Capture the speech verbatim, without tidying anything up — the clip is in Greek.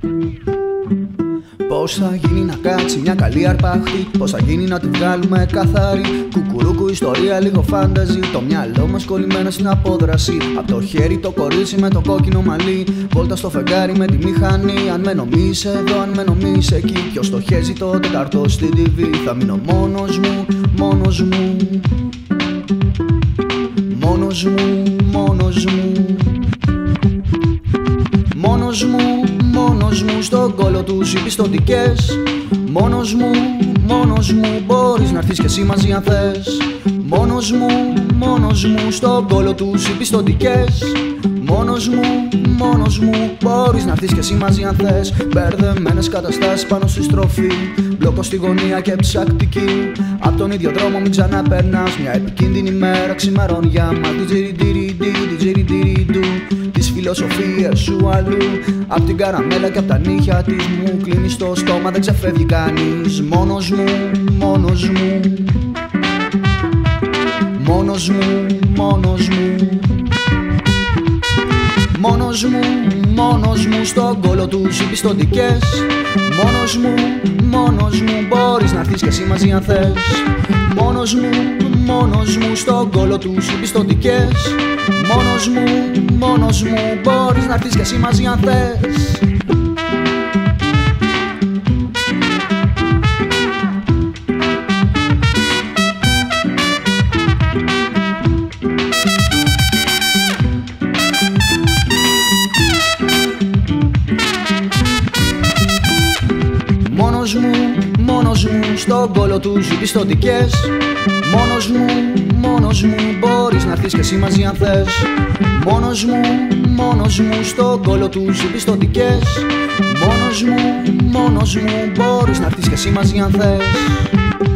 Πώς θα γίνει να κάτσει μια καλή αρπαχτή, πώς θα γίνει να τη βγάλουμε καθαρή. Κουκουρούκου ιστορία, λίγο φάνταζι. Το μυαλό μας κολλημένο στην απόδραση. Απ' το χέρι το κορίτσι με το κόκκινο μαλλί. Βόλτα στο φεγγάρι με τη μηχανή. Αν με νομίζεις εδώ, αν με νομίζεις εκεί. Ποιος στοχέζει το τετάρτο στην τι βι. Θα μείνω μόνος μου, μόνος μου. Μόνος μου, μόνος μου. Μόνος μου, μόνος μου, στον κόλο τους οι πιστωτικές. Μόνος μου, μόνος μου, μπορείς να έρθεις κι εσύ μαζί αν θες. Μόνος μου, μόνος μου, στον κόλο τους οι πιστωτικές. Μόνος μου, μόνος μου, μπορείς να έρθεις κι εσύ μαζί αν θες. Μπερδεμένες καταστάσεις πάνω στη στροφή. Μπλόκο στη γωνία και ψακτική. Απ' τον ίδιο δρόμο μην ξαναπερνάς. Μια επικίνδυνη μέρα ξημερώνει για μας. Τις φιλοσοφίες σου αλλού. Απ' την καραμέλα και απ' τα νύχια της μου. Κλείνεις το στόμα, δεν ξεφεύγει κανείς. Μόνος μου, μόνος μου. Μόνος μου, μόνος μου. Μόνος μου, μόνος μου, στον κόλο τους οι πιστωτικές. Μόνος μου, μόνος μου, μπορείς να έρθεις κι εσύ μαζί αν θες. Μόνος μου, μόνος μου, στον κόλο τους οι πιστωτικές. Μόνος μου, μόνος μου, μπορείς να έρθεις κι εσύ μαζί αν θες. Μόνος μου, μόνος μου, στον κόλο τους οι πιστωτικές. Μόνος μου, μόνος μου, μπορείς να έρθεις κι εσύ μαζί αν θες. Μόνος μου, μόνος μου, στον κόλο τους οι πιστωτικές. Μόνος μου, μόνος μου, μπορείς να έρθεις κι εσύ μαζί αν θες.